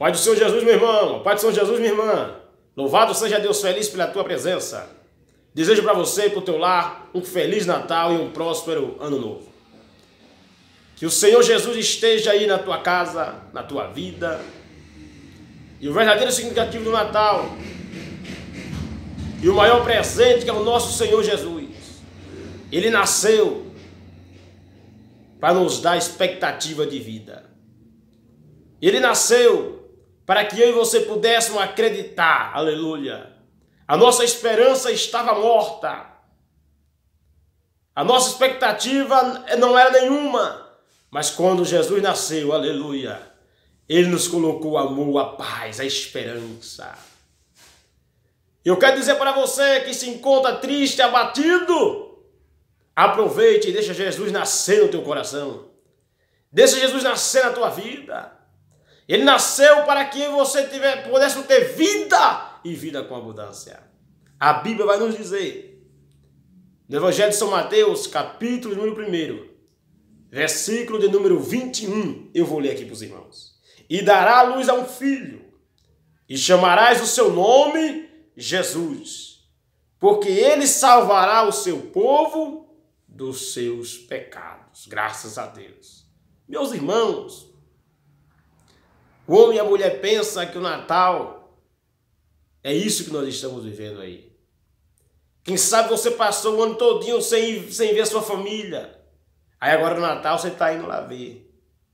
Pai do Senhor Jesus, meu irmão. Pai do Senhor Jesus, minha irmã. Louvado seja Deus, feliz pela tua presença. Desejo para você e para o teu lar um feliz Natal e um próspero Ano Novo. Que o Senhor Jesus esteja aí na tua casa, na tua vida. E o verdadeiro significativo do Natal e o maior presente que é o nosso Senhor Jesus. Ele nasceu para nos dar expectativa de vida. Ele nasceu para que eu e você pudéssemos acreditar. Aleluia. A nossa esperança estava morta. A nossa expectativa não era nenhuma. Mas quando Jesus nasceu, aleluia, Ele nos colocou o amor, a paz, a esperança. Eu quero dizer para você que se encontra triste, abatido, aproveite e deixa Jesus nascer no teu coração. Deixa Jesus nascer na tua vida. Ele nasceu para que você pudesse ter vida e vida com abundância. A Bíblia vai nos dizer, no Evangelho de São Mateus, capítulo número 1, versículo de número 21, eu vou ler aqui para os irmãos. E dará a luz a um filho, e chamarás o seu nome Jesus, porque ele salvará o seu povo dos seus pecados. Graças a Deus. Meus irmãos, o homem e a mulher pensam que o Natal é isso que nós estamos vivendo aí. Quem sabe você passou o ano todinho sem ver sua família. Aí agora no Natal você está indo lá ver.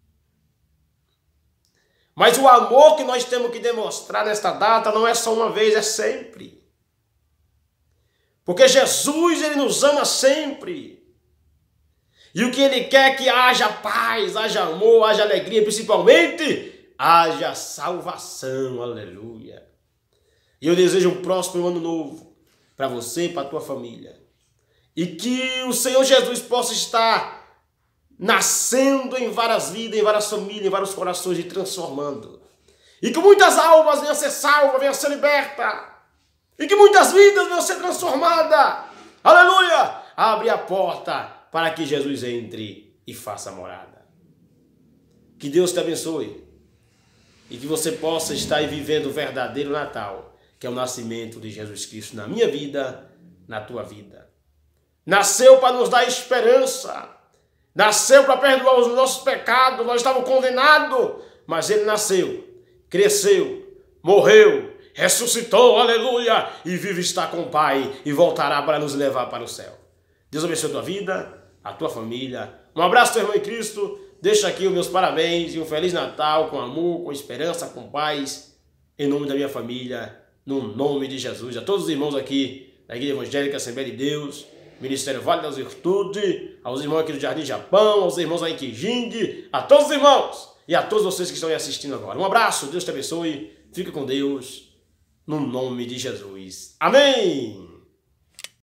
Mas o amor que nós temos que demonstrar nesta data não é só uma vez, é sempre. Porque Jesus, Ele nos ama sempre. E o que Ele quer é que haja paz, haja amor, haja alegria, principalmente haja salvação. Aleluia. E eu desejo um próspero ano novo para você e para a tua família. E que o Senhor Jesus possa estar nascendo em várias vidas, em várias famílias, em vários corações e transformando. E que muitas almas venham ser salvas, venham ser libertas. E que muitas vidas venham ser transformadas. Aleluia! Abre a porta para que Jesus entre e faça morada. Que Deus te abençoe. E que você possa estar aí vivendo o verdadeiro Natal, que é o nascimento de Jesus Cristo na minha vida, na tua vida. Nasceu para nos dar esperança. Nasceu para perdoar os nossos pecados. Nós estávamos condenados, mas Ele nasceu, cresceu, morreu, ressuscitou, aleluia, e vive está com o Pai e voltará para nos levar para o céu. Deus abençoe a tua vida, a tua família. Um abraço, teu irmão em Cristo. Deixa aqui os meus parabéns e um Feliz Natal com amor, com esperança, com paz, em nome da minha família, no nome de Jesus. A todos os irmãos aqui da Igreja Evangélica Assembleia de Deus, Ministério Vale das Virtudes, aos irmãos aqui do Jardim Japão, aos irmãos aí em Kijing, a todos os irmãos e a todos vocês que estão aí assistindo agora. Um abraço, Deus te abençoe, fica com Deus, no nome de Jesus. Amém!